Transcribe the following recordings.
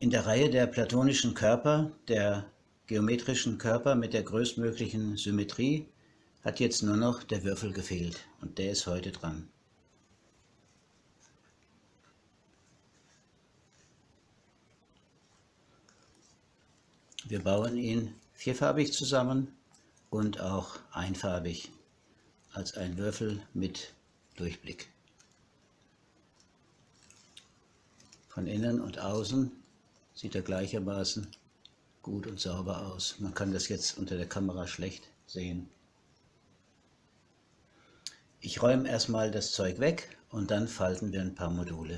In der Reihe der platonischen Körper, der geometrischen Körper mit der größtmöglichen Symmetrie, hat jetzt nur noch der Würfel gefehlt und der ist heute dran. Wir bauen ihn vierfarbig zusammen und auch einfarbig als ein Würfel mit Durchblick. Von innen und außen sieht er gleichermaßen gut und sauber aus. Man kann das jetzt unter der Kamera schlecht sehen. Ich räume erstmal das Zeug weg und dann falten wir ein paar Module.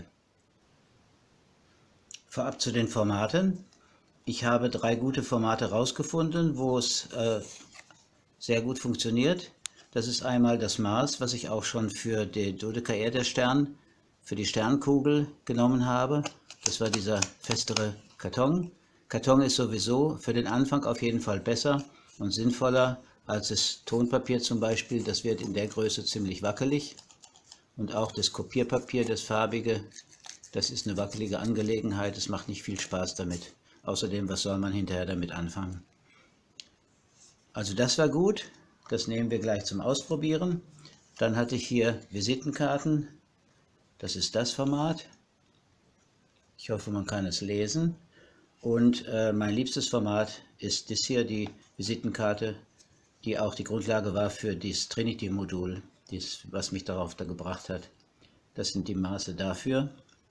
Vorab zu den Formaten. Ich habe 3 gute Formate rausgefunden, wo es sehr gut funktioniert. Das ist einmal das Mars, was ich auch schon für den Dodekaederstern, für die Sternkugel genommen habe. Das war dieser festere Karton. Karton ist sowieso für den Anfang auf jeden Fall besser und sinnvoller als das Tonpapier zum Beispiel. Das wird in der Größe ziemlich wackelig. Und auch das Kopierpapier, das farbige, das ist eine wackelige Angelegenheit. Es macht nicht viel Spaß damit. Außerdem, was soll man hinterher damit anfangen? Also das war gut. Das nehmen wir gleich zum Ausprobieren. Dann hatte ich hier Visitenkarten. Das ist das Format. Ich hoffe, man kann es lesen. Und mein liebstes Format ist das hier, die Visitenkarte, die auch die Grundlage war für dieses Trinity-Modul, was mich darauf gebracht hat. Das sind die Maße dafür.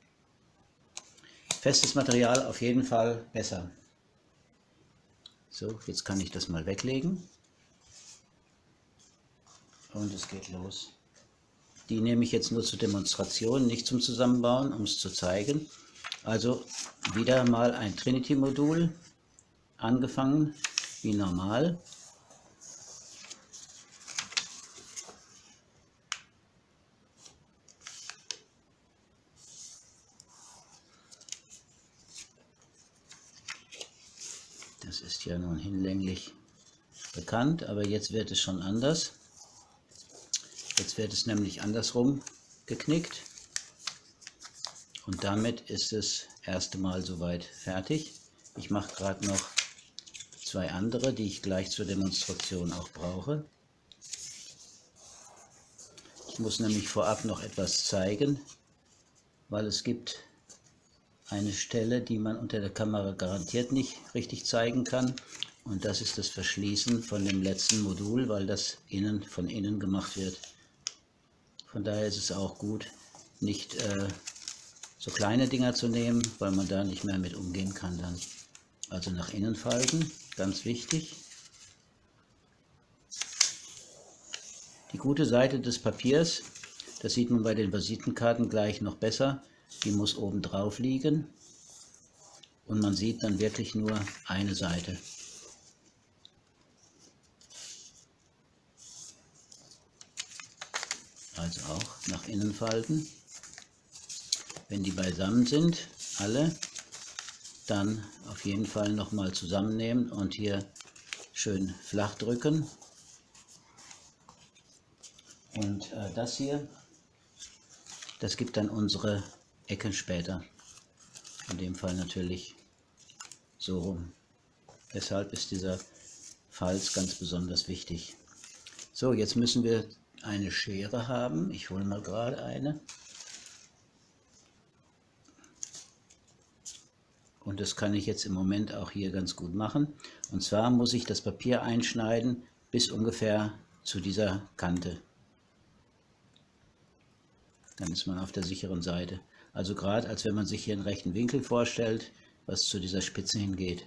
Festes Material auf jeden Fall besser. So, jetzt kann ich das mal weglegen. Und es geht los. Die nehme ich jetzt nur zur Demonstration, nicht zum Zusammenbauen, um es zu zeigen. Also wieder mal ein Trinity-Modul, angefangen wie normal. Das ist ja nun hinlänglich bekannt, aber jetzt wird es schon anders. Jetzt wird es nämlich andersrum geknickt und damit ist es erste Mal soweit fertig. Ich mache gerade noch 2 andere, die ich gleich zur Demonstration auch brauche. Ich muss nämlich vorab noch etwas zeigen, weil es gibt eine Stelle, die man unter der Kamera garantiert nicht richtig zeigen kann. Und das ist das Verschließen von dem letzten Modul, weil das von innen gemacht wird. Von daher ist es auch gut, nicht so kleine Dinger zu nehmen, weil man da nicht mehr mit umgehen kann dann. Also nach innen falten, ganz wichtig. Die gute Seite des Papiers, das sieht man bei den Visitenkarten gleich noch besser, die muss oben drauf liegen und man sieht dann wirklich nur eine Seite. Also auch nach innen falten. Wenn die beisammen sind, alle, dann auf jeden Fall nochmal zusammennehmen und hier schön flach drücken. Und das hier, das gibt dann unsere Ecken später. In dem Fall natürlich so rum. Deshalb ist dieser Falz ganz besonders wichtig. So, jetzt müssen wir eine Schere haben. Ich hole mal gerade eine. Und das kann ich jetzt im Moment auch hier ganz gut machen. Und zwar muss ich das Papier einschneiden bis ungefähr zu dieser Kante. Dann ist man auf der sicheren Seite. Also gerade als wenn man sich hier einen rechten Winkel vorstellt, was zu dieser Spitze hingeht.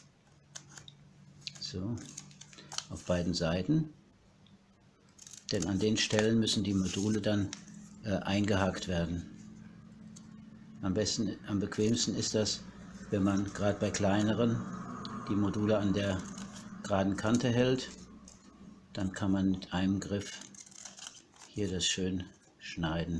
So, auf beiden Seiten. Denn an den Stellen müssen die Module dann eingehakt werden. Am bequemsten ist das, wenn man gerade bei kleineren die Module an der geraden Kante hält. Dann kann man mit einem Griff hier das schön schneiden.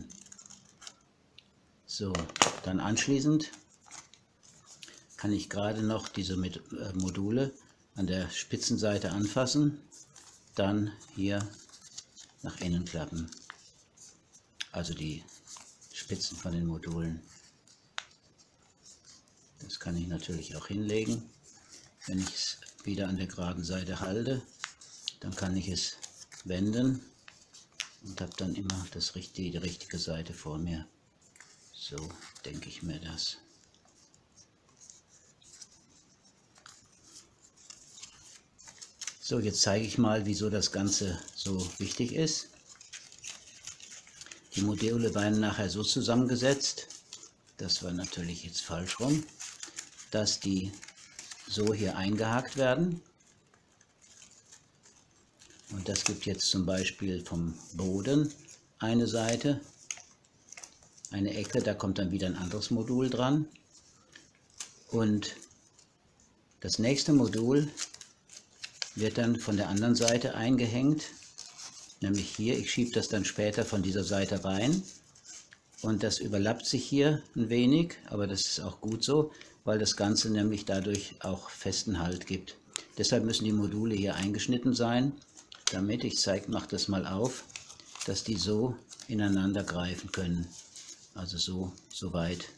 So, dann anschließend kann ich gerade noch diese Module an der Spitzenseite anfassen, dann hier nach innen klappen, also die Spitzen von den Modulen. Das Das kann ich natürlich auch hinlegen. Wenn ich es wieder an der geraden Seite halte, dann kann ich es wenden und habe dann immer die richtige Seite vor mir. So denke ich mir das. So, jetzt zeige ich mal, wieso das Ganze so wichtig ist. Die Module werden nachher so zusammengesetzt, das war natürlich jetzt falsch rum, dass die so hier eingehakt werden. Und das gibt jetzt zum Beispiel vom Boden eine Seite, eine Ecke, da kommt dann wieder ein anderes Modul dran. Und das nächste Modul wird dann von der anderen Seite eingehängt, nämlich hier. Ich schiebe das dann später von dieser Seite rein und das überlappt sich hier ein wenig, aber das ist auch gut so, weil das Ganze nämlich dadurch auch festen Halt gibt. Deshalb müssen die Module hier eingeschnitten sein, damit, ich mache das mal auf, dass die so ineinander greifen können. Also so weit.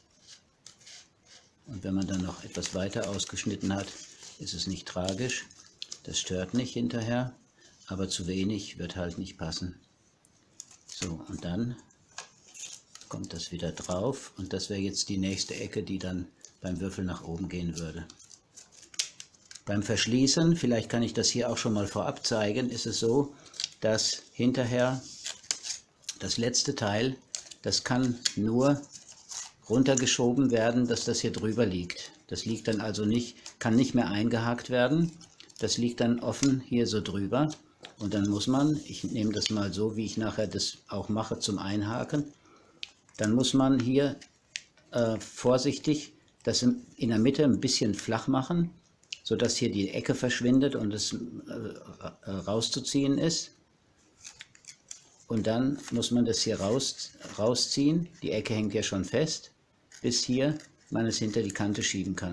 Und wenn man dann noch etwas weiter ausgeschnitten hat, ist es nicht tragisch. Das stört nicht hinterher, aber zu wenig wird halt nicht passen. So, und dann kommt das wieder drauf und das wäre jetzt die nächste Ecke, die dann beim Würfel nach oben gehen würde. Beim Verschließen, vielleicht kann ich das hier auch schon mal vorab zeigen, ist es so, dass hinterher das letzte Teil, das kann nur runtergeschoben werden, dass das hier drüber liegt. Das liegt dann also nicht, kann nicht mehr eingehakt werden. Das liegt dann offen hier so drüber und dann muss man, ich nehme das mal so, wie ich nachher das auch mache zum Einhaken, dann muss man hier vorsichtig das in der Mitte ein bisschen flach machen, sodass hier die Ecke verschwindet und es rauszuziehen ist. Und dann muss man das hier rausziehen, die Ecke hängt ja schon fest, bis hier man es hinter die Kante schieben kann.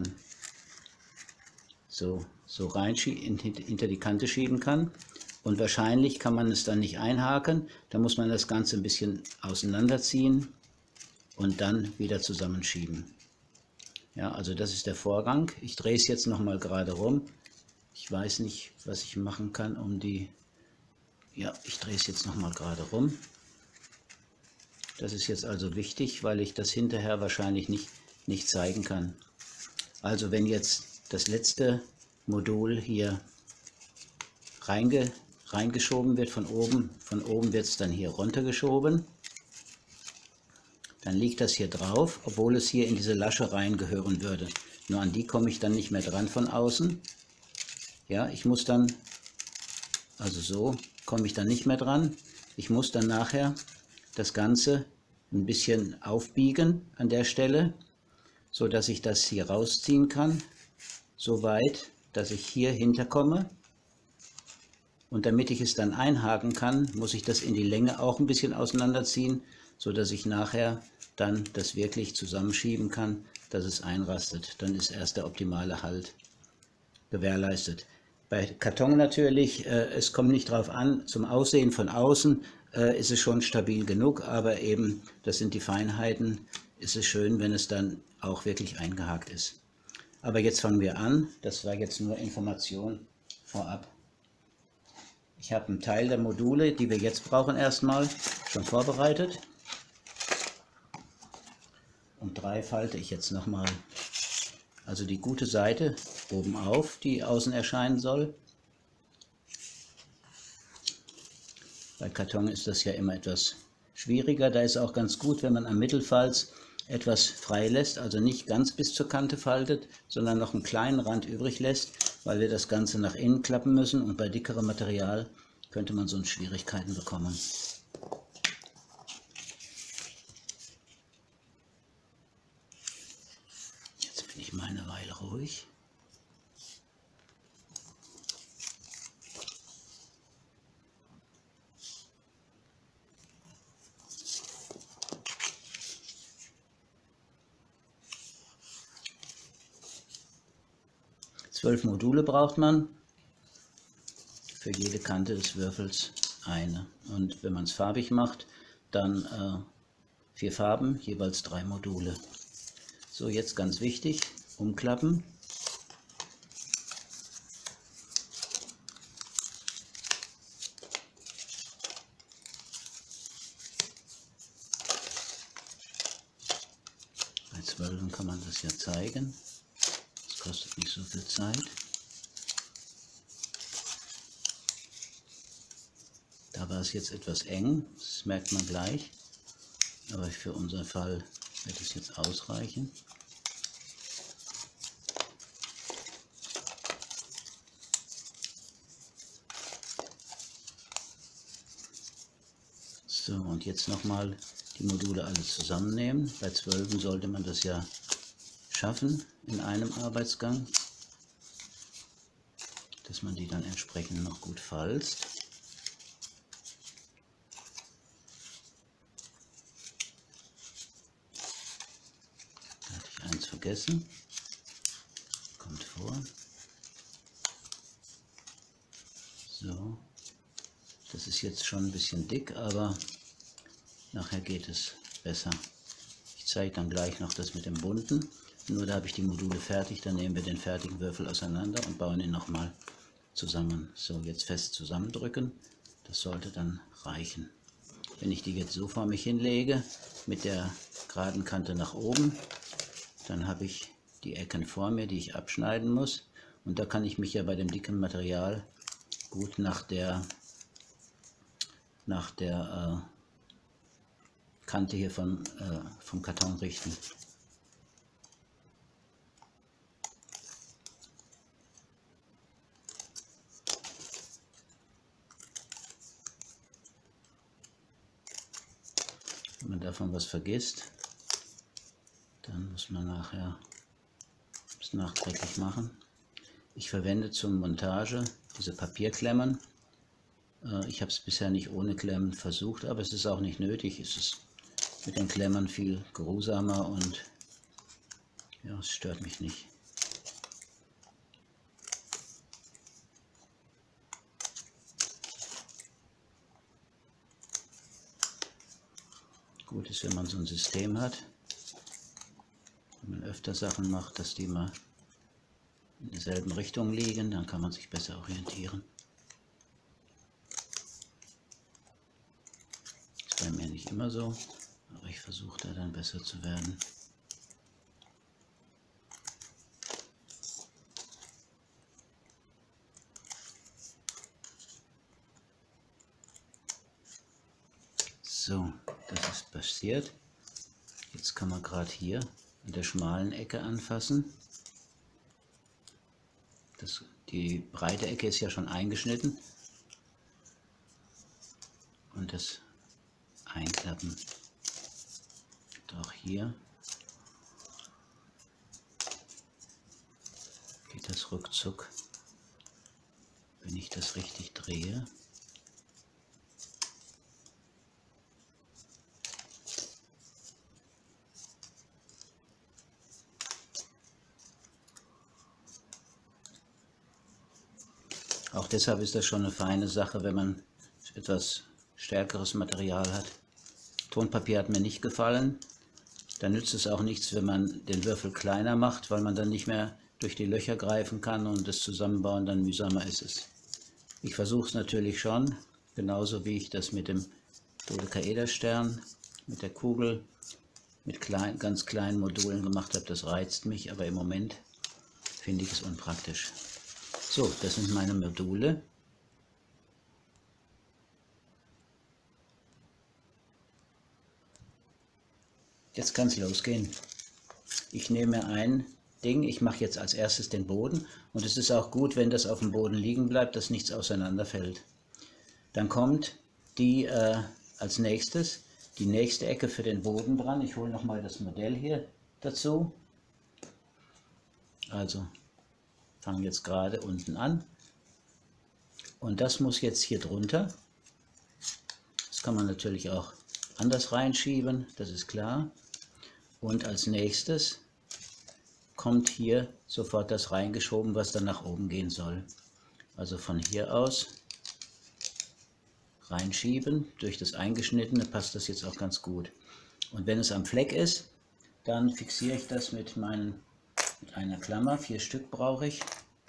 So rein hinter die Kante schieben kann. Und wahrscheinlich kann man es dann nicht einhaken, da muss man das Ganze ein bisschen auseinanderziehen und dann wieder zusammenschieben. Ja, also das ist der Vorgang. Ich drehe es jetzt nochmal gerade rum. Ich weiß nicht, was ich machen kann, um die... Ja, ich drehe es jetzt nochmal gerade rum. Das ist jetzt also wichtig, weil ich das hinterher wahrscheinlich nicht zeigen kann. Also wenn jetzt das letzte Modul hier reingeschoben wird von oben wird es dann hier runtergeschoben. Dann liegt das hier drauf, obwohl es hier in diese Lasche reingehören würde. Nur an die komme ich dann nicht mehr dran von außen. Ja, ich muss dann, also so komme ich dann nicht mehr dran. Ich muss dann nachher das Ganze ein bisschen aufbiegen an der Stelle, so dass ich das hier rausziehen kann, so weit, dass ich hier hinterkomme. Und damit ich es dann einhaken kann, muss ich das in die Länge auch ein bisschen auseinanderziehen, so dass ich nachher dann das wirklich zusammenschieben kann, dass es einrastet. Dann ist erst der optimale Halt gewährleistet. Bei Karton natürlich, es kommt nicht drauf an, zum Aussehen von außen ist es schon stabil genug, aber eben, das sind die Feinheiten, ist es schön, wenn es dann auch wirklich eingehakt ist. Aber jetzt fangen wir an, das war jetzt nur Information vorab. Ich habe einen Teil der Module, die wir jetzt brauchen erstmal, schon vorbereitet. Und 3 falte ich jetzt nochmal. Also die gute Seite oben auf, die außen erscheinen soll. Bei Karton ist das ja immer etwas schwieriger. Da ist auch ganz gut, wenn man am Mittelfalz etwas frei lässt, also nicht ganz bis zur Kante faltet, sondern noch einen kleinen Rand übrig lässt, weil wir das Ganze nach innen klappen müssen und bei dickerem Material könnte man sonst Schwierigkeiten bekommen. Jetzt bin ich mal eine Weile ruhig. Zwölf Module braucht man, für jede Kante des Würfels eine. Und wenn man es farbig macht, dann 4 Farben, jeweils 3 Module. So, jetzt ganz wichtig, umklappen. Bei 12 kann man das ja zeigen. Das kostet nicht so viel Zeit. Da war es jetzt etwas eng, das merkt man gleich. Aber für unseren Fall wird es jetzt ausreichen. So, und jetzt nochmal die Module alle zusammennehmen. Bei 12 sollte man das ja schaffen in einem Arbeitsgang, dass man die dann entsprechend noch gut falzt. Da hatte ich eins vergessen. Kommt vor. So. Das ist jetzt schon ein bisschen dick, aber nachher geht es besser. Ich zeige dann gleich noch das mit dem bunten. Nur da habe ich die Module fertig, dann nehmen wir den fertigen Würfel auseinander und bauen ihn nochmal zusammen. So, jetzt fest zusammendrücken. Das sollte dann reichen. Wenn ich die jetzt so vor mich hinlege, mit der geraden Kante nach oben, dann habe ich die Ecken vor mir, die ich abschneiden muss. Und da kann ich mich ja bei dem dicken Material gut nach der Kante hier vom Karton richten. Wenn man davon was vergisst, dann muss man nachher es nachträglich machen. Ich verwende zur Montage diese Papierklemmen. Ich habe es bisher nicht ohne Klemmen versucht, aber es ist auch nicht nötig. Es ist mit den Klemmen viel geruhsamer und ja, es stört mich nicht. Gut ist, wenn man so ein System hat, wenn man öfter Sachen macht, dass die mal in derselben Richtung liegen, dann kann man sich besser orientieren. Ist bei mir nicht immer so, aber ich versuche da dann besser zu werden. So, das ist passiert. Jetzt kann man gerade hier an der schmalen Ecke anfassen. Die breite Ecke ist ja schon eingeschnitten. Und das Einklappen. Und auch hier geht das ruckzuck, wenn ich das richtig drehe. Auch deshalb ist das schon eine feine Sache, wenn man etwas stärkeres Material hat. Tonpapier hat mir nicht gefallen. Da nützt es auch nichts, wenn man den Würfel kleiner macht, weil man dann nicht mehr durch die Löcher greifen kann und das Zusammenbauen dann mühsamer ist. Ich versuche es natürlich schon, genauso wie ich das mit dem Dodekaederstern, mit der Kugel, mit ganz kleinen Modulen gemacht habe. Das reizt mich, aber im Moment finde ich es unpraktisch. So, das sind meine Module. Jetzt kann es losgehen. Ich nehme ein Ding, ich mache jetzt als erstes den Boden und es ist auch gut, wenn das auf dem Boden liegen bleibt, dass nichts auseinanderfällt. Dann kommt die als nächstes die nächste Ecke für den Boden dran. Ich hole nochmal das Modell hier dazu. Also fangen jetzt gerade unten an und das muss jetzt hier drunter. Das kann man natürlich auch anders reinschieben, das ist klar. Und als nächstes kommt hier sofort das reingeschoben, was dann nach oben gehen soll. Also von hier aus reinschieben, durch das Eingeschnittene passt das jetzt auch ganz gut. Und wenn es am Fleck ist, Dann fixiere ich das mit einer Klammer. 4 Stück brauche ich.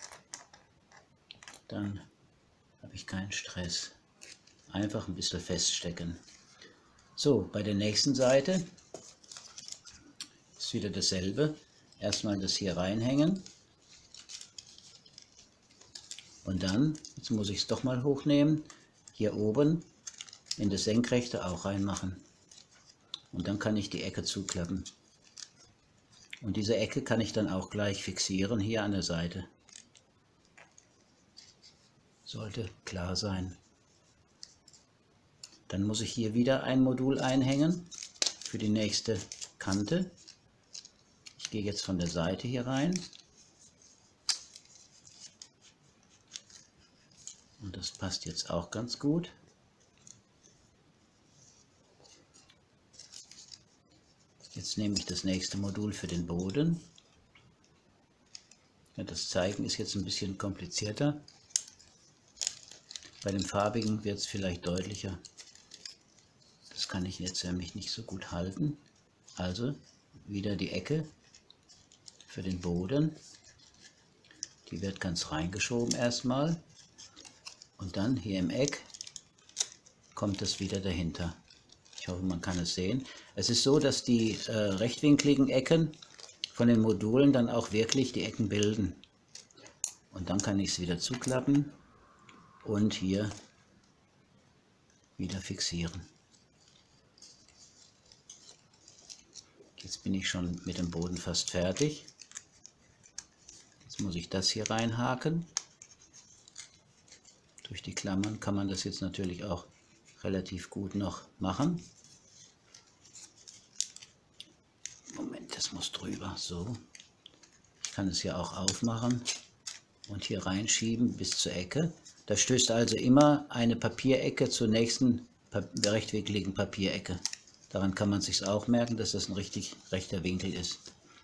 Dann habe ich keinen Stress. Einfach ein bisschen feststecken. So, bei der nächsten Seite ist wieder dasselbe. Erstmal das hier reinhängen. Und dann, jetzt muss ich es doch mal hochnehmen, hier oben in das Senkrechte auch reinmachen. Und dann kann ich die Ecke zuklappen. Und diese Ecke kann ich dann auch gleich fixieren hier an der Seite. Sollte klar sein. Dann muss ich hier wieder ein Modul einhängen für die nächste Kante. Ich gehe jetzt von der Seite hier rein. Und das passt jetzt auch ganz gut. Jetzt nehme ich das nächste Modul für den Boden. Ja, das Zeigen ist jetzt ein bisschen komplizierter. Bei dem farbigen wird es vielleicht deutlicher. Das kann ich jetzt nämlich nicht so gut halten. Also wieder die Ecke für den Boden. Die wird ganz reingeschoben erstmal. Und dann hier im Eck kommt es wieder dahinter. Ich hoffe, man kann es sehen. Es ist so, dass die rechtwinkligen Ecken von den Modulen dann auch wirklich die Ecken bilden. Und dann kann ich es wieder zuklappen und hier wieder fixieren. Jetzt bin ich schon mit dem Boden fast fertig. Jetzt muss ich das hier reinhaken. Durch die Klammern kann man das jetzt natürlich auch relativ gut noch machen. Moment, das muss drüber. So. Ich kann es ja auch aufmachen und hier reinschieben bis zur Ecke. Da stößt also immer eine Papierecke zur nächsten rechtwinkligen Papierecke. Daran kann man sich auch merken, dass das ein richtig rechter Winkel ist.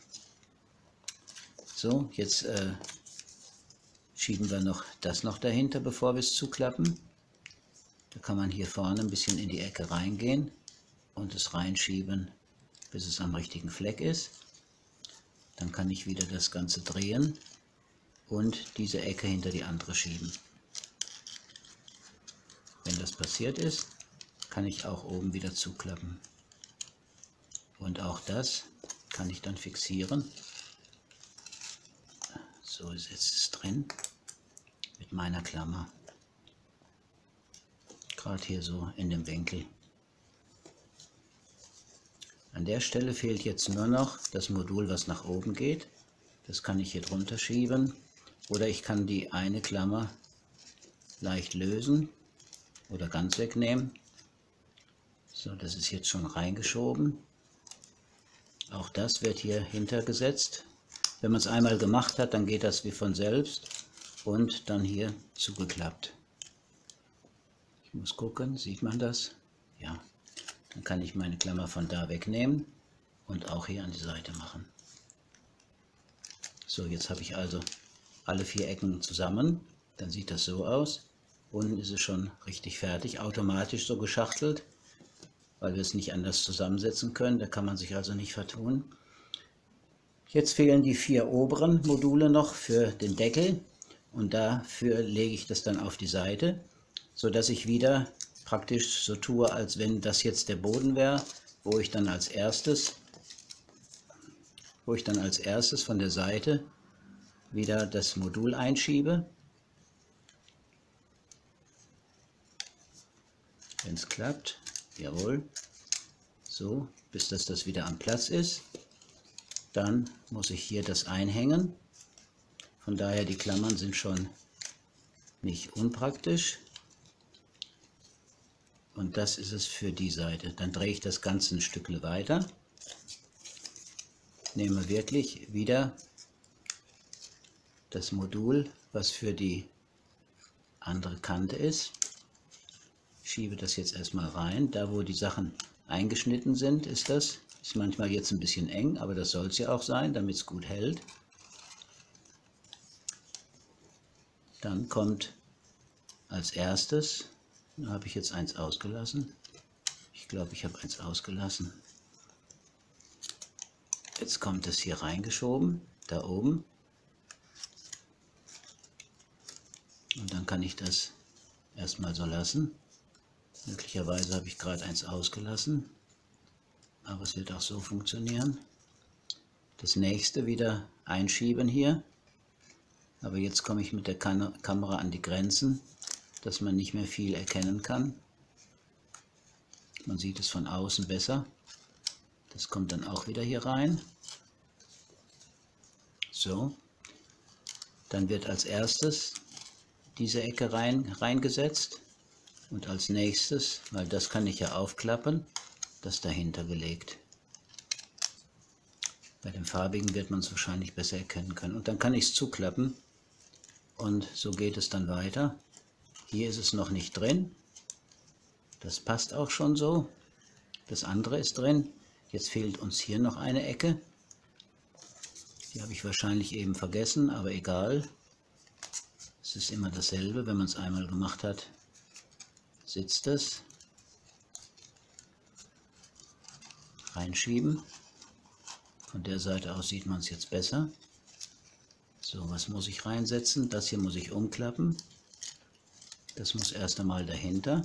So, jetzt schieben wir noch das noch dahinter, bevor wir es zuklappen. Da kann man hier vorne ein bisschen in die Ecke reingehen und es reinschieben, bis es am richtigen Fleck ist. Dann kann ich wieder das Ganze drehen und diese Ecke hinter die andere schieben. Wenn das passiert ist, kann ich auch oben wieder zuklappen. Und auch das kann ich dann fixieren. So ist es drin mit meiner Klammer. Gerade hier so in dem Winkel. An der Stelle fehlt jetzt nur noch das Modul, was nach oben geht. Das kann ich hier drunter schieben. Oder ich kann die eine Klammer leicht lösen oder ganz wegnehmen. So, das ist jetzt schon reingeschoben. Auch das wird hier hintergesetzt. Wenn man es einmal gemacht hat, dann geht das wie von selbst und dann hier zugeklappt. Ich muss gucken, sieht man das? Ja, dann kann ich meine Klammer von da wegnehmen und auch hier an die Seite machen. So, jetzt habe ich also alle 4 Ecken zusammen. Dann sieht das so aus. Unten ist es schon richtig fertig, automatisch so geschachtelt, weil wir es nicht anders zusammensetzen können. Da kann man sich also nicht vertun. Jetzt fehlen die 4 oberen Module noch für den Deckel und dafür lege ich das dann auf die Seite, so dass ich wieder praktisch so tue, als wenn das jetzt der Boden wäre, wo ich dann als erstes von der Seite wieder das Modul einschiebe. Wenn es klappt, jawohl, so, bis das wieder am Platz ist. Dann muss ich hier das einhängen. Von daher, die Klammern sind schon nicht unpraktisch. Und das ist es für die Seite. Dann drehe ich das Ganze ein Stückchen weiter. Nehme wirklich wieder das Modul, was für die andere Kante ist. Schiebe das jetzt erstmal rein. Da, wo die Sachen eingeschnitten sind, ist das. Ist manchmal jetzt ein bisschen eng, aber das soll es ja auch sein, damit es gut hält. Dann kommt als erstes, da habe ich jetzt eins ausgelassen. Ich glaube, ich habe eins ausgelassen. Jetzt kommt es hier reingeschoben, da oben. Und dann kann ich das erstmal so lassen. Möglicherweise habe ich gerade eins ausgelassen, aber es wird auch so funktionieren. Das nächste wieder einschieben hier. Aber jetzt komme ich mit der Kamera an die Grenzen, dass man nicht mehr viel erkennen kann. Man sieht es von außen besser. Das kommt dann auch wieder hier rein. So. Dann wird als erstes diese Ecke reingesetzt und als nächstes, weil das kann ich ja aufklappen, das dahinter gelegt. Bei dem farbigen wird man es wahrscheinlich besser erkennen können. Und dann kann ich es zuklappen und so geht es dann weiter. Hier ist es noch nicht drin. Das passt auch schon so. Das andere ist drin. Jetzt fehlt uns hier noch eine Ecke. Die habe ich wahrscheinlich eben vergessen, aber egal. Es ist immer dasselbe, wenn man es einmal gemacht hat, sitzt es. Reinschieben. Von der Seite aus sieht man es jetzt besser. So, was muss ich reinsetzen? Das hier muss ich umklappen. Das muss erst einmal dahinter.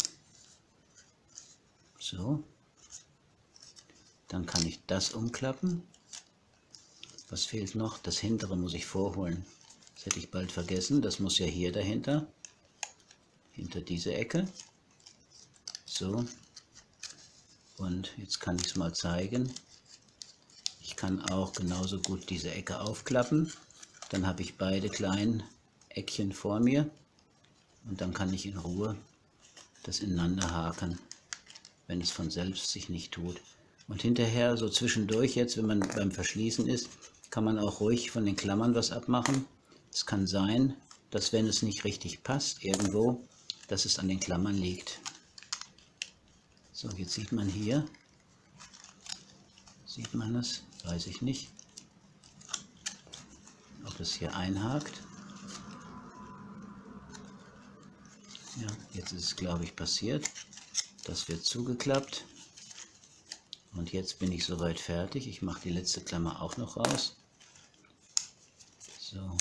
So. Dann kann ich das umklappen. Was fehlt noch? Das hintere muss ich vorholen. Das hätte ich bald vergessen. Das muss ja hier dahinter. Hinter diese Ecke. So. Und jetzt kann ich es mal zeigen. Ich kann auch genauso gut diese Ecke aufklappen. Dann habe ich beide kleinen Eckchen vor mir. Und dann kann ich in Ruhe das ineinander haken, wenn es von selbst sich nicht tut. Und hinterher, so zwischendurch jetzt, wenn man beim Verschließen ist, kann man auch ruhig von den Klammern was abmachen. Es kann sein, dass wenn es nicht richtig passt irgendwo, dass es an den Klammern liegt. So, jetzt sieht man hier, sieht man es, weiß ich nicht, ob es hier einhakt. Ja, jetzt ist es, glaube ich, passiert. Das wird zugeklappt. Und jetzt bin ich soweit fertig. Ich mache die letzte Klammer auch noch raus. So.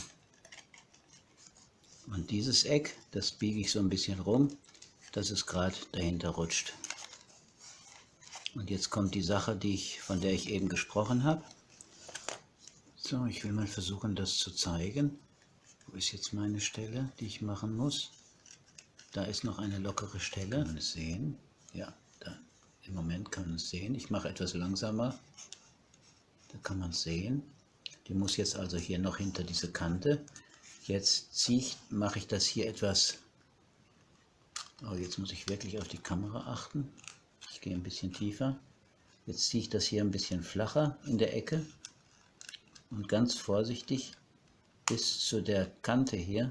Und dieses Eck, das biege ich so ein bisschen rum, dass es gerade dahinter rutscht. Und jetzt kommt die Sache, von der ich eben gesprochen habe. So, ich will mal versuchen, das zu zeigen. Wo ist jetzt meine Stelle, die ich machen muss? Da ist noch eine lockere Stelle. Kann man es sehen? Ja, da. Im Moment kann man es sehen. Ich mache etwas langsamer. Da kann man es sehen. Die muss jetzt also hier noch hinter diese Kante. Jetzt mache ich das hier etwas. Oh, jetzt muss ich wirklich auf die Kamera achten. Ich gehe ein bisschen tiefer. Jetzt ziehe ich das hier ein bisschen flacher in der Ecke. Und ganz vorsichtig bis zu der Kante hier,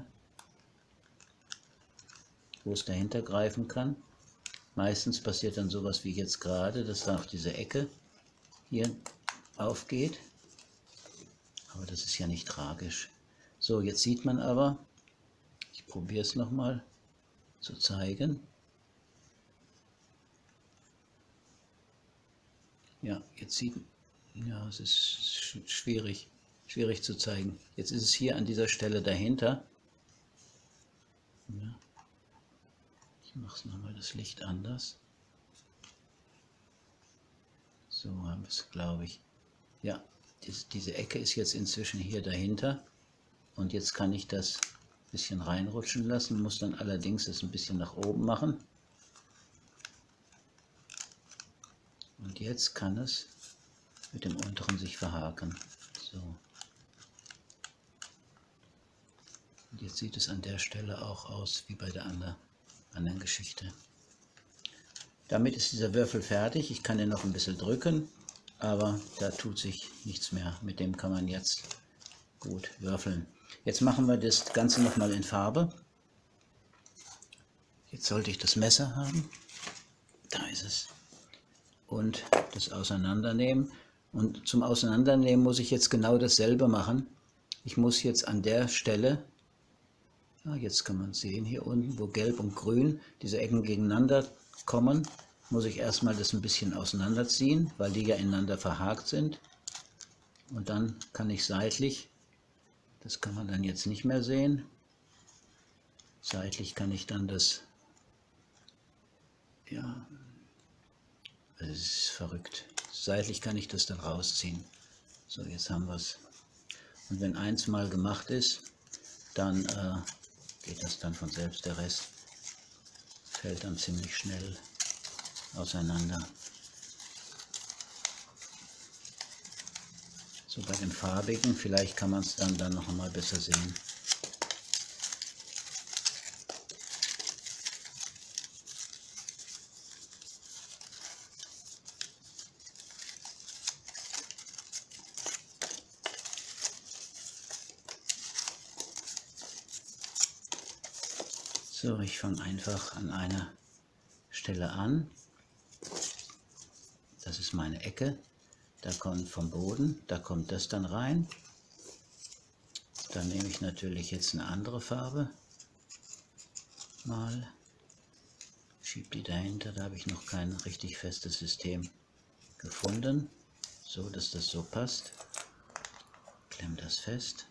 wo es dahinter greifen kann. Meistens passiert dann sowas wie jetzt gerade, dass da auch diese Ecke hier aufgeht. Aber das ist ja nicht tragisch. So, jetzt sieht man aber, ich probiere es nochmal zu zeigen. Ja, jetzt sieht man, ja, es ist schwierig zu zeigen. Jetzt ist es hier an dieser Stelle dahinter. Ja. Ich mache es nochmal das Licht anders. So haben wir es, glaube ich. Ja, diese Ecke ist jetzt inzwischen hier dahinter. Und jetzt kann ich das ein bisschen reinrutschen lassen, muss dann allerdings es ein bisschen nach oben machen. Und jetzt kann es mit dem unteren sich verhaken. So. Und jetzt sieht es an der Stelle auch aus wie bei der anderen Geschichte. Damit ist dieser Würfel fertig. Ich kann ihn noch ein bisschen drücken, aber da tut sich nichts mehr. Mit dem kann man jetzt gut würfeln. Jetzt machen wir das Ganze nochmal in Farbe. Jetzt sollte ich das Messer haben. Da ist es. Und das Auseinandernehmen. Und zum Auseinandernehmen muss ich jetzt genau dasselbe machen. Ich muss jetzt an der Stelle, ja, jetzt kann man sehen hier unten, wo Gelb und Grün diese Ecken gegeneinander kommen, muss ich erstmal das ein bisschen auseinanderziehen, weil die ja ineinander verhakt sind. Und dann kann ich seitlich, das kann man dann jetzt nicht mehr sehen, seitlich kann ich dann das, ja, das ist verrückt, seitlich kann ich das dann rausziehen. So, jetzt haben wir es. Und wenn eins mal gemacht ist, dann geht das dann von selbst, der Rest fällt dann ziemlich schnell auseinander. So, bei dem farbigen, vielleicht kann man es dann noch einmal besser sehen. So, ich fange einfach an einer Stelle an. Das ist meine Ecke. Da kommt vom Boden, da kommt das dann rein. Dann nehme ich natürlich jetzt eine andere Farbe. Mal schiebe die dahinter. Da habe ich noch kein richtig festes System gefunden. So, dass das so passt. Klemm das fest.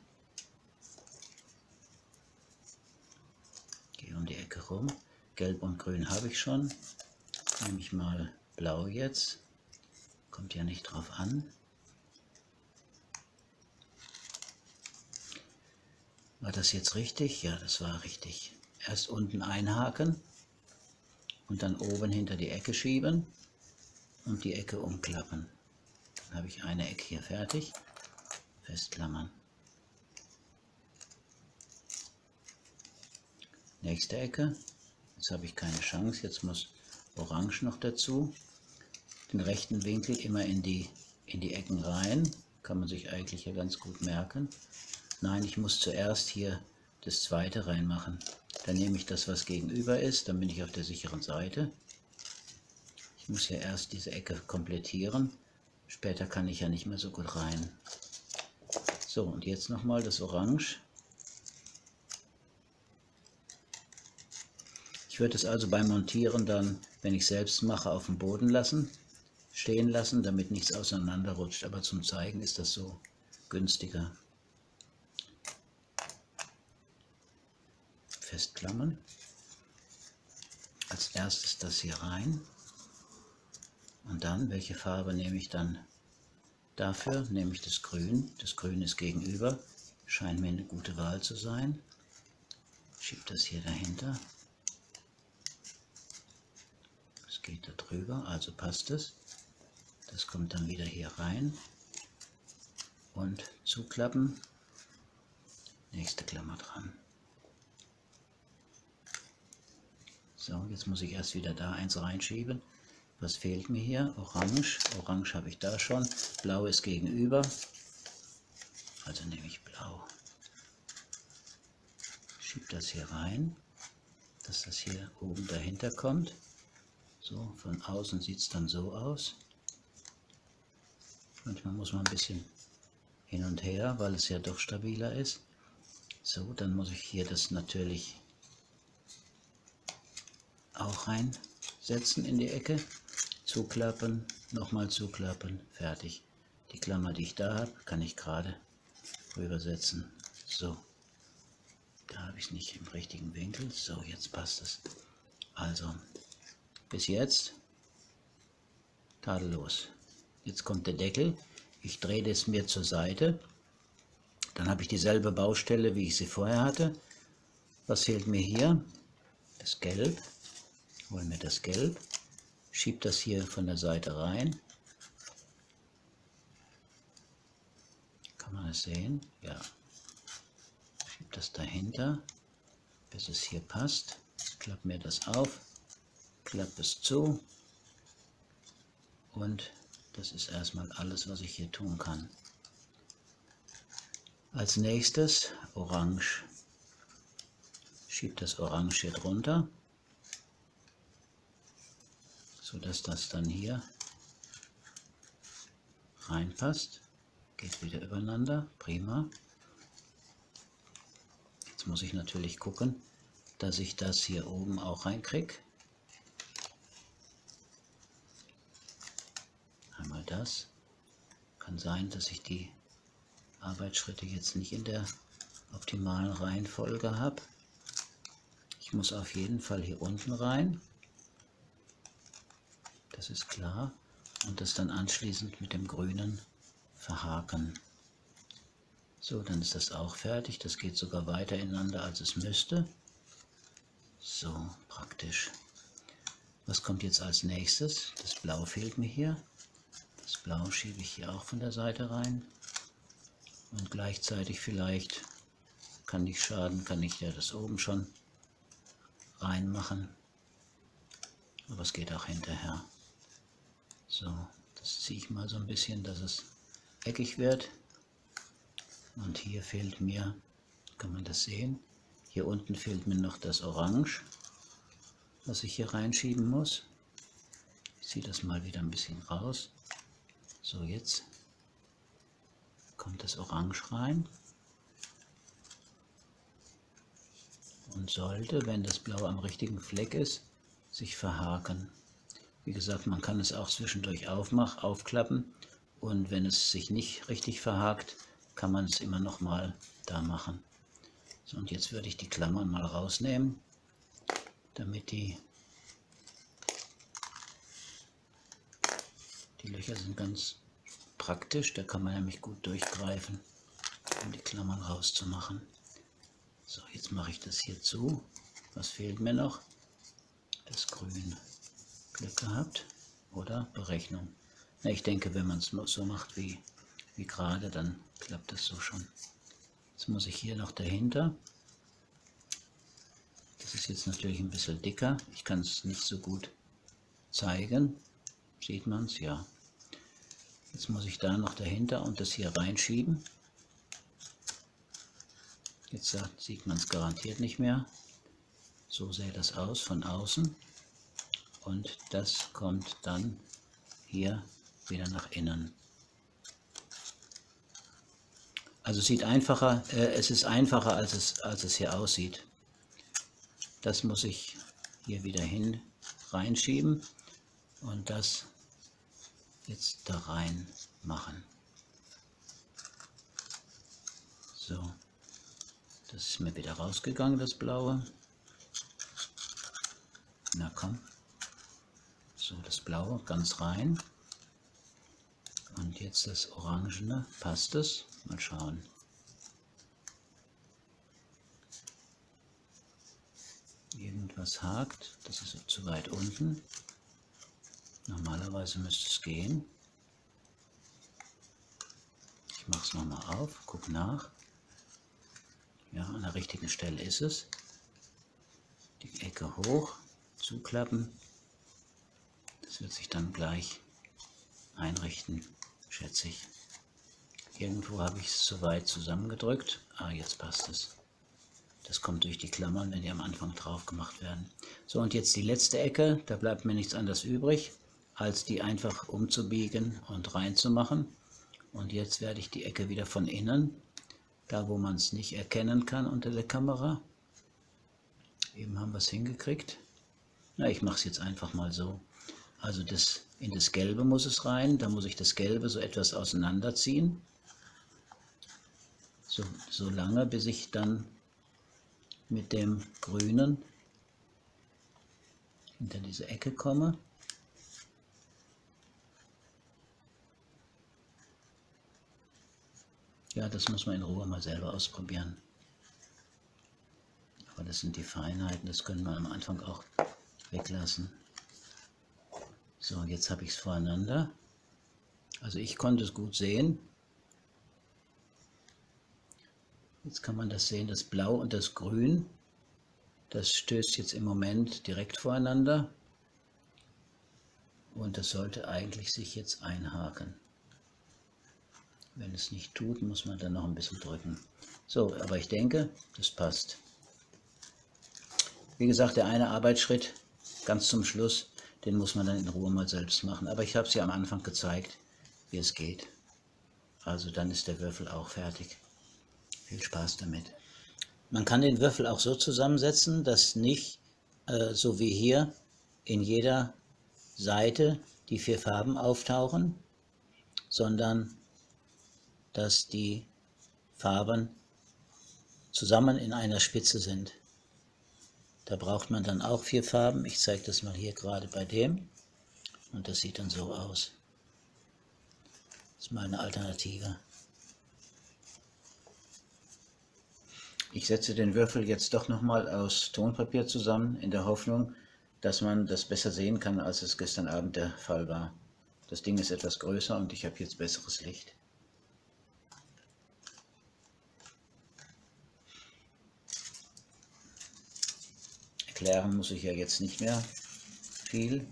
Gehe um die Ecke rum. Gelb und Grün habe ich schon. Nehme ich mal Blau jetzt. Kommt ja nicht drauf an. War das jetzt richtig? Ja, das war richtig. Erst unten einhaken und dann oben hinter die Ecke schieben und die Ecke umklappen. Dann habe ich eine Ecke hier fertig. Festklammern. Nächste Ecke. Jetzt habe ich keine Chance. Jetzt muss Orange noch dazu. Den rechten Winkel immer in die Ecken rein. Kann man sich eigentlich ja ganz gut merken. Nein, ich muss zuerst hier das zweite reinmachen. Dann nehme ich das, was gegenüber ist. Dann bin ich auf der sicheren Seite. Ich muss ja erst diese Ecke komplettieren. Später kann ich ja nicht mehr so gut rein. So, und jetzt nochmal das Orange. Ich würde es also beim Montieren dann, wenn ich selbst mache, auf dem Boden lassen, stehen lassen, damit nichts auseinanderrutscht. Aber zum Zeigen ist das so günstiger. Festklammern. Als erstes das hier rein. Und dann, welche Farbe nehme ich dann dafür? Nehme ich das Grün. Das Grün ist gegenüber. Scheint mir eine gute Wahl zu sein. Schiebe das hier dahinter. Das geht da drüber, also passt es. Das kommt dann wieder hier rein. Und zuklappen. Nächste Klammer dran. So, jetzt muss ich erst wieder da eins reinschieben. Was fehlt mir hier? Orange. Orange habe ich da schon. Blau ist gegenüber. Also nehme ich Blau. Schiebe das hier rein, dass das hier oben dahinter kommt. So, von außen sieht es dann so aus. Manchmal muss man ein bisschen hin und her, weil es ja doch stabiler ist. So, dann muss ich hier das natürlich auch reinsetzen in die Ecke. Zuklappen, nochmal zuklappen, fertig. Die Klammer, die ich da habe, kann ich gerade rübersetzen. So, da habe ich es nicht im richtigen Winkel. So, jetzt passt es. Also, bis jetzt tadellos. Jetzt kommt der Deckel. Ich drehe das mir zur Seite. Dann habe ich dieselbe Baustelle, wie ich sie vorher hatte. Was fehlt mir hier? Das Gelb. Holen wir das Gelb. Schiebe das hier von der Seite rein. Kann man es sehen? Ja. Schiebe das dahinter, bis es hier passt. Klappe mir das auf. Klappe es zu. Und das ist erstmal alles, was ich hier tun kann. Als nächstes Orange. Schiebe das Orange hier drunter, sodass das dann hier reinpasst. Geht wieder übereinander, prima. Jetzt muss ich natürlich gucken, dass ich das hier oben auch reinkriege. Einmal das. Kann sein, dass ich die Arbeitsschritte jetzt nicht in der optimalen Reihenfolge habe. Ich muss auf jeden Fall hier unten rein, das ist klar, und das dann anschließend mit dem Grünen verhaken. So, dann ist das auch fertig, das geht sogar weiter ineinander, als es müsste. So, praktisch. Was kommt jetzt als nächstes? Das Blau fehlt mir hier. Das Blau schiebe ich hier auch von der Seite rein. Und gleichzeitig vielleicht, kann nicht schaden, kann ich ja das oben schon reinmachen. Aber es geht auch hinterher. So, das ziehe ich mal so ein bisschen, dass es eckig wird. Und hier fehlt mir, kann man das sehen, hier unten fehlt mir noch das Orange, was ich hier reinschieben muss. Ich ziehe das mal wieder ein bisschen raus. So, jetzt kommt das Orange rein und sollte, wenn das Blau am richtigen Fleck ist, sich verhaken. Wie gesagt, man kann es auch zwischendurch aufklappen, und wenn es sich nicht richtig verhakt, kann man es immer noch mal da machen. So, und jetzt würde ich die Klammern mal rausnehmen, damit die Löcher sind ganz praktisch, da kann man nämlich gut durchgreifen, um die Klammern rauszumachen. So, jetzt mache ich das hier zu. Was fehlt mir noch? Das Grün. Glück gehabt oder Berechnung. Na, ich denke, wenn man es so macht wie gerade, dann klappt das so schon. Jetzt muss ich hier noch dahinter. Das ist jetzt natürlich ein bisschen dicker. Ich kann es nicht so gut zeigen. Sieht man es? Ja. Jetzt muss ich da noch dahinter und das hier reinschieben. Jetzt sieht man es garantiert nicht mehr. So sähe das aus von außen. Und das kommt dann hier wieder nach innen. Also es ist einfacher, als es hier aussieht. Das muss ich hier wieder reinschieben und das jetzt da rein machen. So, das ist mir wieder rausgegangen, das Blaue. Na komm. So, das Blaue ganz rein. Und jetzt das Orangene. Passt es? Mal schauen. Irgendwas hakt. Das ist zu weit unten. Normalerweise müsste es gehen. Ich mache es nochmal auf, guck nach. Ja, an der richtigen Stelle ist es. Die Ecke hoch, zuklappen. Das wird sich dann gleich einrichten, schätze ich. Irgendwo habe ich es zu weit zusammengedrückt. Ah, jetzt passt es. Das kommt durch die Klammern, wenn die am Anfang drauf gemacht werden. So, und jetzt die letzte Ecke. Da bleibt mir nichts anderes übrig, als die einfach umzubiegen und reinzumachen. Und jetzt werde ich die Ecke wieder von innen, da wo man es nicht erkennen kann unter der Kamera. Eben haben wir es hingekriegt. Na, ich mache es jetzt einfach mal so. Also in das Gelbe muss es rein, da muss ich das Gelbe so etwas auseinanderziehen. So lange, bis ich dann mit dem Grünen hinter diese Ecke komme. Ja, das muss man in Ruhe mal selber ausprobieren. Aber das sind die Feinheiten, das können wir am Anfang auch weglassen. So, jetzt habe ich es voreinander. Also ich konnte es gut sehen. Jetzt kann man das sehen, das Blau und das Grün, das stößt jetzt im Moment direkt voreinander. Und das sollte eigentlich sich jetzt einhaken. Wenn es nicht tut, muss man dann noch ein bisschen drücken. So, aber ich denke, das passt. Wie gesagt, der eine Arbeitsschritt ganz zum Schluss, den muss man dann in Ruhe mal selbst machen. Aber ich habe es ja am Anfang gezeigt, wie es geht. Also dann ist der Würfel auch fertig. Viel Spaß damit. Man kann den Würfel auch so zusammensetzen, dass nicht so wie hier in jeder Seite die 4 Farben auftauchen, sondern dass die Farben zusammen in einer Spitze sind. Da braucht man dann auch 4 Farben. Ich zeige das mal hier gerade bei dem. Und das sieht dann so aus. Das ist meine Alternative. Ich setze den Würfel jetzt doch nochmal aus Tonpapier zusammen, in der Hoffnung, dass man das besser sehen kann, als es gestern Abend der Fall war. Das Ding ist etwas größer und ich habe jetzt besseres Licht. Erklären muss ich ja jetzt nicht mehr viel.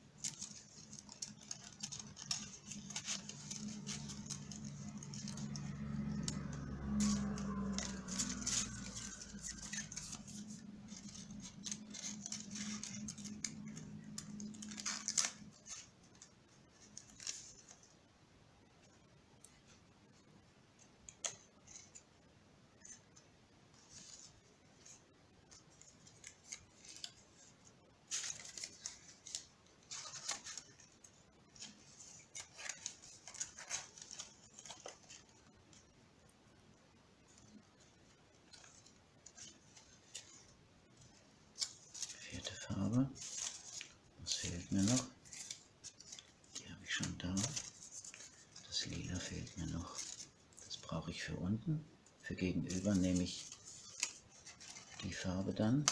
Farbe. Was fehlt mir noch? Die habe ich schon da. Das Lila fehlt mir noch. Das brauche ich für unten. Für gegenüber nehme ich die Farbe dann.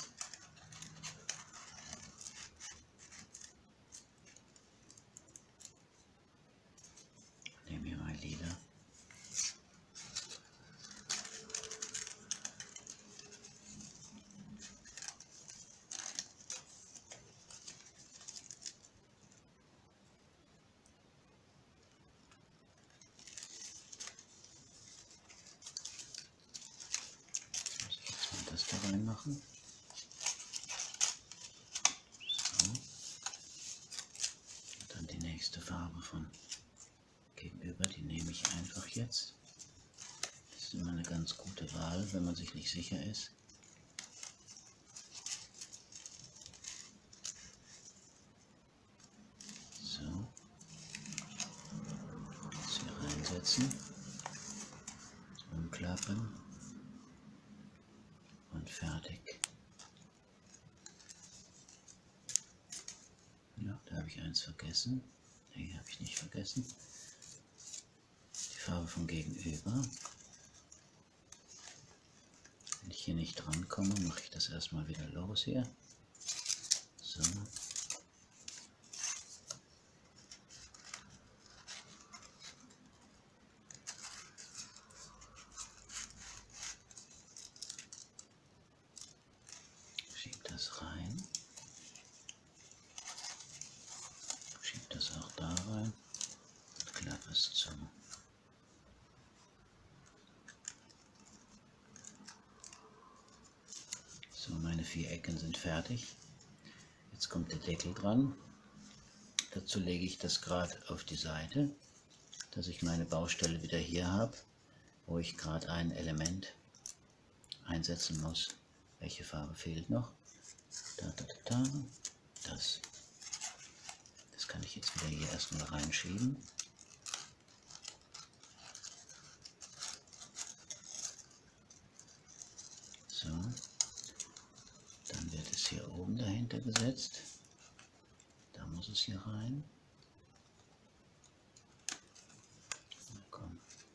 Nehme hier mal Lila. Reinmachen. So. Und dann die nächste Farbe von gegenüber, die nehme ich einfach jetzt. Das ist immer eine ganz gute Wahl, wenn man sich nicht sicher ist. So. Jetzt hier reinsetzen. Umklappen. Und fertig. Ja, da habe ich eins vergessen. Nee, habe ich nicht vergessen. Die Farbe vom Gegenüber. Wenn ich hier nicht dran komme, mache ich das erstmal wieder los hier. So. Rein. Schiebe das auch da rein und klappe es zu. So, meine 4 Ecken sind fertig. Jetzt kommt der Deckel dran. Dazu lege ich das gerade auf die Seite, dass ich meine Baustelle wieder hier habe, wo ich gerade ein Element einsetzen muss. Welche Farbe fehlt noch? Das kann ich jetzt wieder hier erstmal reinschieben. So, dann wird es hier oben dahinter gesetzt. Da muss es hier rein. Na komm.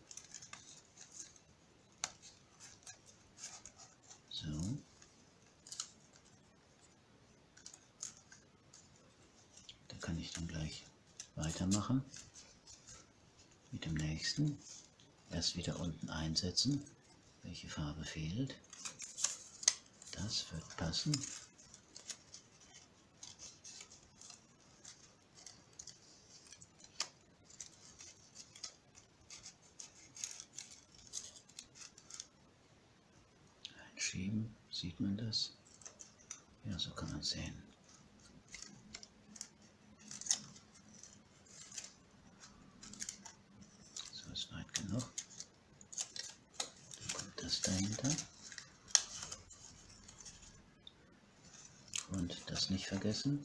So. Kann ich dann gleich weitermachen mit dem nächsten. Erst wieder unten einsetzen, welche Farbe fehlt. Das wird passen. Einschieben, sieht man das? Ja, so kann man es sehen. Weit genug. Dann kommt das dahinter. Und das nicht vergessen.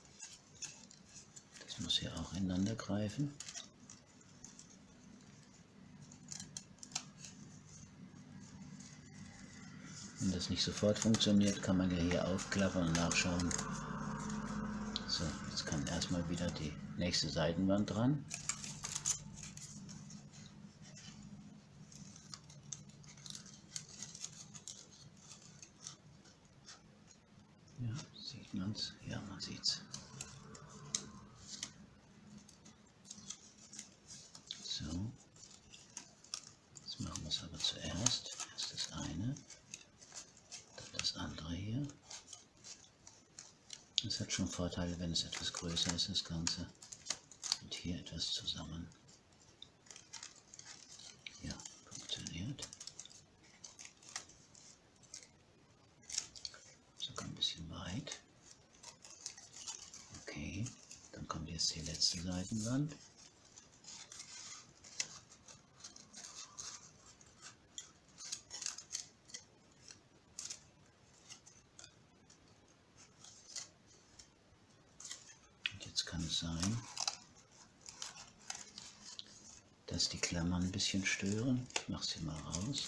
Das muss hier auch ineinander greifen. Wenn das nicht sofort funktioniert, kann man ja hier aufklappen und nachschauen. So, jetzt kann erstmal wieder die nächste Seitenwand dran. Ja, sieht man es? Ja, man sieht es. So, jetzt machen wir es aber zuerst. Erst das eine, dann das andere hier. Es hat schon Vorteile, wenn es etwas größer ist, das Ganze. Und hier etwas zusammen. Ja, funktioniert. Sogar ein bisschen weit. Okay, dann kommt jetzt die letzte Seitenwand. Jetzt kann es sein, dass die Klammern ein bisschen stören. Ich mache sie mal raus.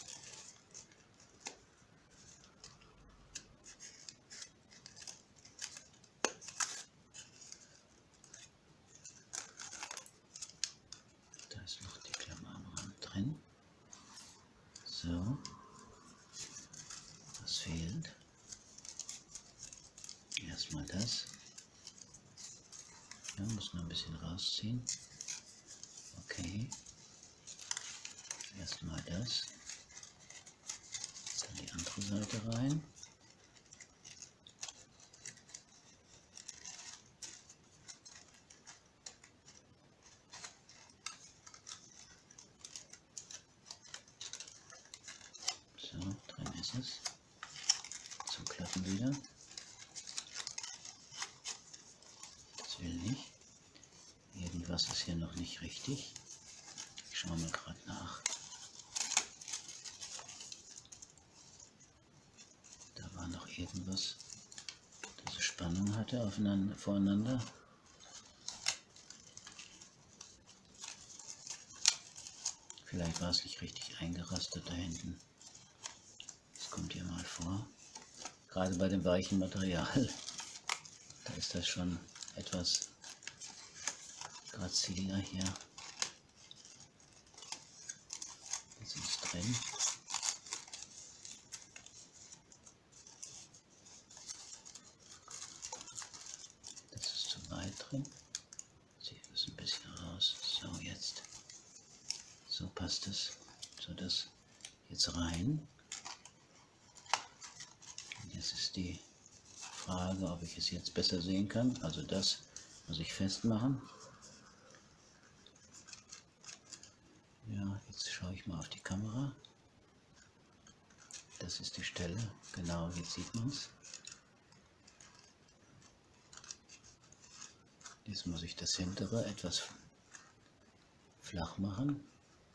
Da ist noch die Klammer am Rand drin. So, was fehlt? Erstmal das. Ja, muss noch ein bisschen rausziehen. Okay. Erstmal das. Dann die andere Seite rein. So, drin ist es. Zum Klappen wieder. Das will nicht. Irgendwas ist hier noch nicht richtig. Ich schaue mal gerade nach. Da war noch irgendwas, das Spannung hatte voreinander. Vielleicht war es nicht richtig eingerastet da hinten. Das kommt hier mal vor. Gerade bei dem weichen Material. Da ist das schon etwas graziler hier. Das ist drin. Das ist zu weit drin. Ziehe das ein bisschen raus. So, jetzt. So passt es. So, das jetzt rein. Und jetzt ist die Frage, ob ich es jetzt besser sehen kann. Also das muss ich festmachen. Ja, jetzt schaue ich mal auf die Kamera. Das ist die Stelle. Genau, jetzt sieht man es. Jetzt muss ich das hintere etwas flach machen.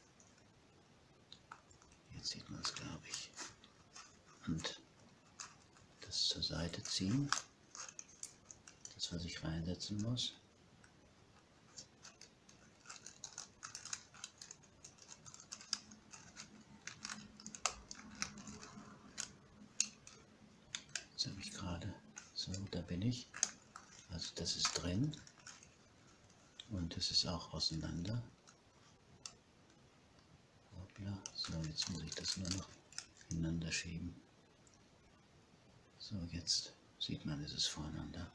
Jetzt sieht man es, glaube ich. Und das zur Seite ziehen. Das, was ich reinsetzen muss. Jetzt habe ich gerade, so, da bin ich. Also das ist drin. Und es ist auch auseinander. Hoppla. So, jetzt muss ich das nur noch ineinander schieben. So, jetzt sieht man, es ist voreinander.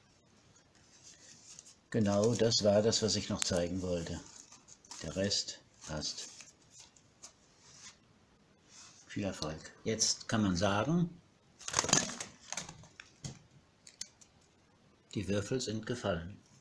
Genau, das war das, was ich noch zeigen wollte. Der Rest passt. Viel Erfolg. Jetzt kann man sagen, die Würfel sind gefallen.